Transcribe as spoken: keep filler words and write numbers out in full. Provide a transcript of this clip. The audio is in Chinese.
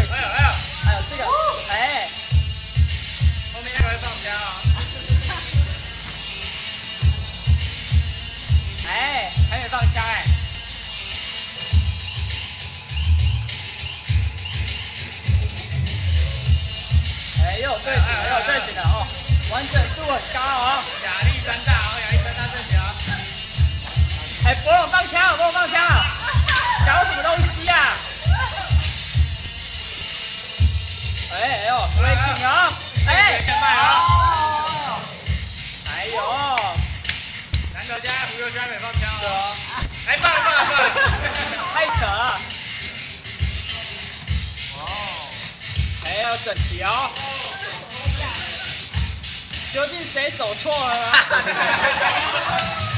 对齐。 哎呦哎呦， 还有这个，哎， 后面那个会放枪啊！ 哎，还没放枪哎。哎，又有队形了，又有队形了哦，完整度很高哦。 亚历山大哦，亚历山大正拳。 哎，博龙放枪，博龙放枪啊！搞什么东西啊？哎哎呦 ，breaking 啊！哎， 哦， 哎呦， 南头家胡油圈没放枪哦， 哎，放了放了放了， 太扯了！哦，哎，要整齐哦。究竟谁手错了呢？